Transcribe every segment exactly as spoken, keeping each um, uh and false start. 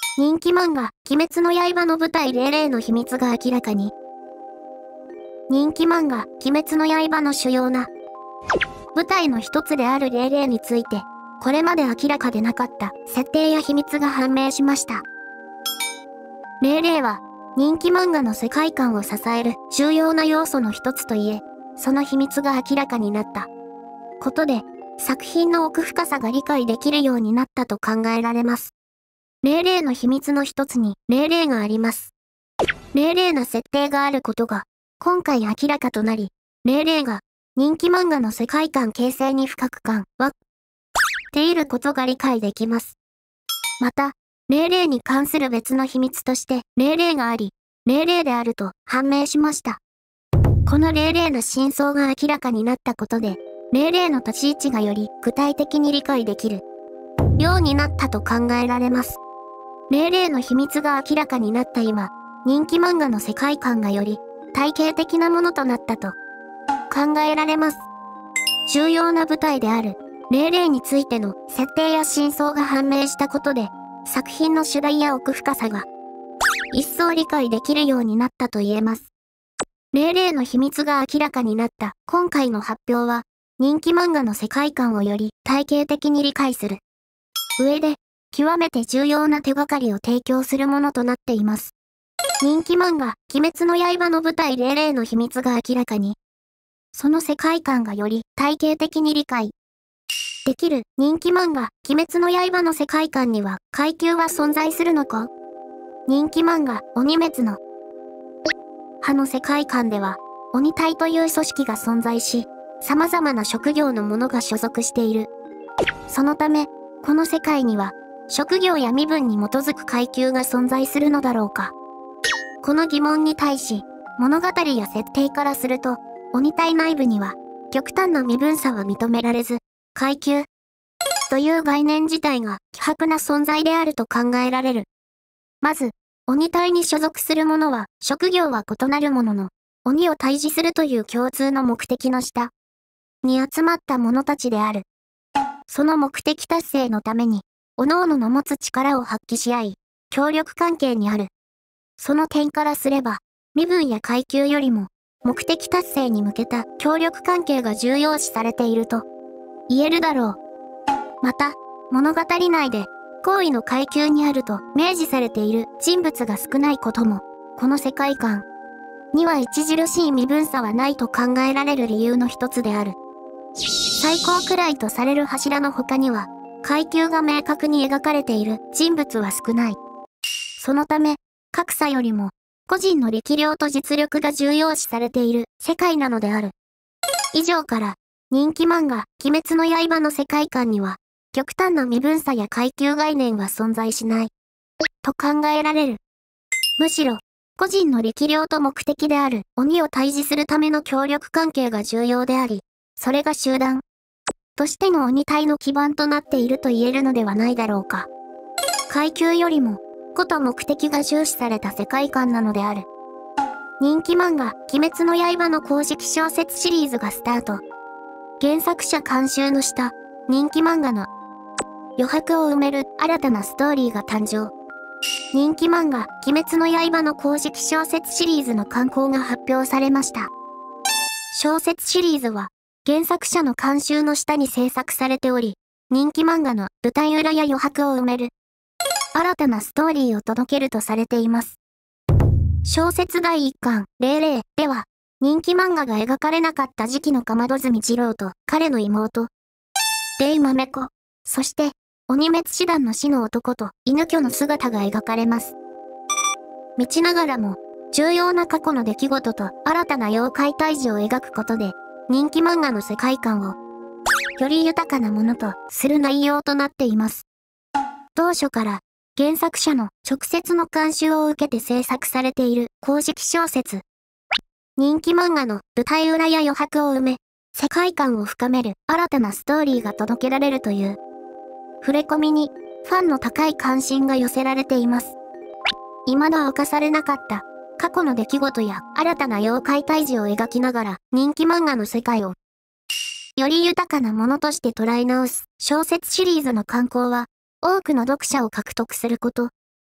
人気漫画、鬼滅の刃の舞台ゼロゼロの秘密が明らかに。人気漫画、鬼滅の刃の主要な舞台の一つであるゼロゼロについて、これまで明らかでなかった設定や秘密が判明しました。ゼロゼロは、人気漫画の世界観を支える重要な要素の一つといえ、その秘密が明らかになったことで、作品の奥深さが理解できるようになったと考えられます。ゼロゼロの秘密の一つにゼロゼロがあります。ゼロゼロな設定があることが今回明らかとなり、ゼロゼロが人気漫画の世界観形成に深く関わっていることが理解できます。また、ゼロゼロに関する別の秘密としてゼロゼロがあり、ゼロゼロであると判明しました。このゼロゼロの真相が明らかになったことで、ゼロゼロの立ち位置がより具体的に理解できるようになったと考えられます。ゼロゼロの秘密が明らかになった今、人気漫画の世界観がより体系的なものとなったと考えられます。重要な舞台であるゼロゼロについての設定や真相が判明したことで、作品の主題や奥深さが一層理解できるようになったと言えます。ゼロゼロの秘密が明らかになった今回の発表は、人気漫画の世界観をより体系的に理解する上で、極めて重要な手がかりを提供するものとなっています。人気漫画、鬼滅の刃の舞台ゼロゼロの秘密が明らかに。その世界観がより体系的に理解できる人気漫画、鬼滅の刃の世界観には階級は存在するのか？人気漫画、鬼滅の刃の世界観では、鬼隊という組織が存在し、様々な職業の者が所属している。そのため、この世界には、職業や身分に基づく階級が存在するのだろうか。この疑問に対し、物語や設定からすると、鬼隊内部には、極端な身分差は認められず、階級という概念自体が希薄な存在であると考えられる。まず、鬼隊に所属する者は、職業は異なるものの、鬼を退治するという共通の目的の下に集まった者たちである。その目的達成のために、各々の持つ力を発揮し合い、協力関係にある。その点からすれば、身分や階級よりも、目的達成に向けた協力関係が重要視されていると言えるだろう。また、物語内で、高位の階級にあると明示されている人物が少ないことも、この世界観には著しい身分差はないと考えられる理由の一つである。最高位とされる柱の他には、階級が明確に描かれている人物は少ない。そのため、格差よりも、個人の力量と実力が重要視されている世界なのである。以上から、人気漫画、鬼滅の刃の世界観には、極端な身分差や階級概念は存在しない。と考えられる。むしろ、個人の力量と目的である鬼を退治するための協力関係が重要であり、それが集団としての鬼隊の基盤となっていると言えるのではないだろうか。階級よりも、個と目的が重視された世界観なのである。人気漫画、鬼滅の刃の公式小説シリーズがスタート。原作者監修の下、人気漫画の余白を埋める新たなストーリーが誕生。人気漫画、鬼滅の刃の公式小説シリーズの刊行が発表されました。小説シリーズは、原作者の監修の下に制作されており、人気漫画の舞台裏や余白を埋める新たなストーリーを届けるとされています。小説だいいっかん、ゼロゼロでは、人気漫画が描かれなかった時期の竈門炭治郎と彼の妹、デイマメコ、そして、鬼滅師団の死の男と犬居の姿が描かれます。道ながらも、重要な過去の出来事と新たな妖怪退治を描くことで、人気漫画の世界観を、より豊かなものとする内容となっています。当初から、原作者の直接の監修を受けて制作されている公式小説。人気漫画の舞台裏や余白を埋め、世界観を深める新たなストーリーが届けられるという、触れ込みにファンの高い関心が寄せられています。未だ明かされなかった過去の出来事や新たな妖怪退治を描きながら人気漫画の世界をより豊かなものとして捉え直す小説シリーズの刊行は多くの読者を獲得すること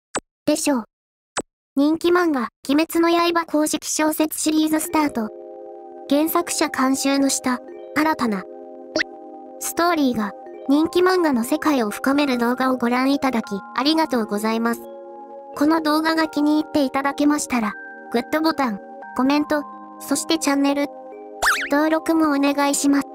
でしょう。人気漫画、鬼滅の刃公式小説シリーズスタート。原作者監修の下、新たなストーリーが人気漫画の世界を深める動画をご覧いただきありがとうございます。この動画が気に入っていただけましたら、グッドボタン、コメント、そしてチャンネル登録もお願いします。